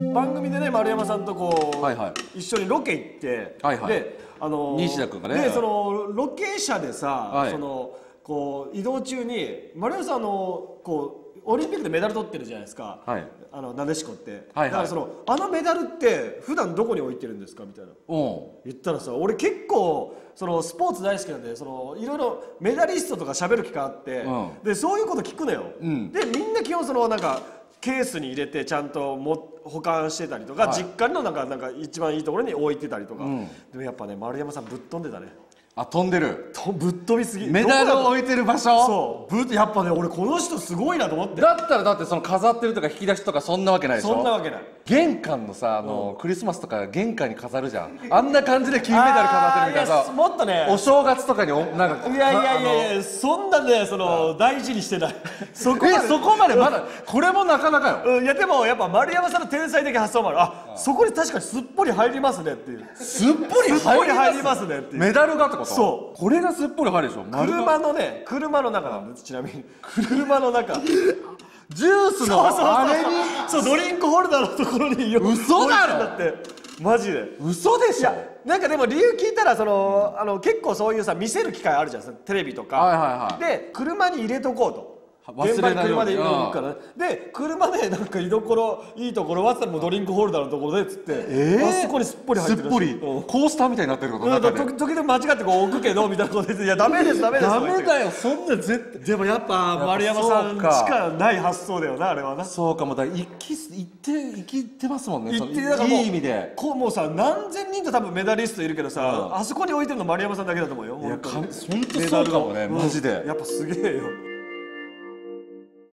番組でね丸山さんとこう、 はいはい、 一緒にロケ行って、 はいはい、 で西田君がね、 でそのロケ車でさ、 はい、 そのこう移動中に丸山さんこうオリンピックでメダル取ってるじゃないですか、はい、なでしこって、はいはい、だからそのメダルって普段どこに置いてるんですかみたいな言ったらさ、俺結構そのスポーツ大好きなんでいろいろメダリストとか喋る機会あって、うん、でそういうこと聞くのよ、うん、でみんな基本そのなんかケースに入れてちゃんと保管してたりとか、はい、実家のなんか一番いいところに置いてたりとか、うん、でもやっぱね丸山さんぶっ飛んでたね。 あ、飛んでる。 ぶっ飛びすぎ。 メダルを置いてる場所。 そうやっぱね俺この人すごいなと思って。 だったらだってその飾ってるとか引き出しとかそんなわけないでしょ。 そんなわけない。 玄関のさクリスマスとか玄関に飾るじゃん。あんな感じで金メダル飾ってるみたいなさ。 もっとねお正月とかになんかいやそんなね大事にしてない。 そこまでまだこれもなかなかよ。 いやでもやっぱ丸山さんの天才的発想もある。あ、そこに確かにすっぽり入りますねっていう。 すっぽり入りますねっていう。 メダルがってこと？ そう。 これがすっぽり入るでしょ。 車の中なんです。ちなみに車の中。 ジュースのあれにそうドリンクホルダーのところに嘘だろ。 だってマジで嘘でしょ。 なんかでも理由聞いたら結構そういうさ見せる機会あるじゃんテレビとかで車に入れとこうと。現場に車で入れとくからで車でなんかいいところはもうドリンクホルダーのところでっつってあそこにすっぽり入ってる。 すっぽりコースターみたいになってること。 時々間違ってこう置くけどみたいなことでいやダメですダメだよそんな絶対。 でもやっぱ丸山さんしかない発想だよなあれはな。 そうかもだ生きてますもんね。いい意味でもうさ何千人と多分メダリストいるけどさあそこに置いてるの丸山さんだけだと思うよ。 いや本当そうかもねマジで。 やっぱすげえよ。